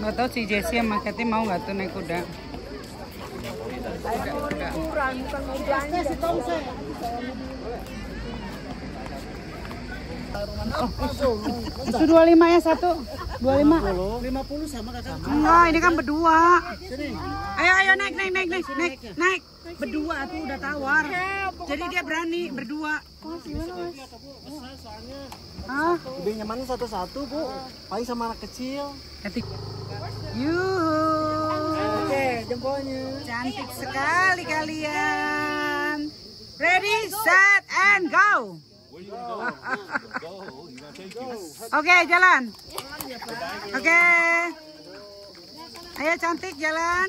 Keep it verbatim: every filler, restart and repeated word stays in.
Nggak tahu si Jessie sama Kathy mau nggak tuh naik kuda. Kuda, kuda. Oh, itu dua puluh lima ya satu. dua puluh lima. lima puluh sama kakak. Enggak, ini kan berdua. Ayo ayo naik naik naik naik naik naik. Berdua tuh udah tawar. Jadi dia berani berdua. Hah? Lebih nyaman satu-satu, Bu. Paling sama anak kecil. Ketik. Yuhu. Oke, jempolnya. Cantik sekali kalian. Ready, set, and go. Oke, jalan. Oke. Ayo cantik jalan.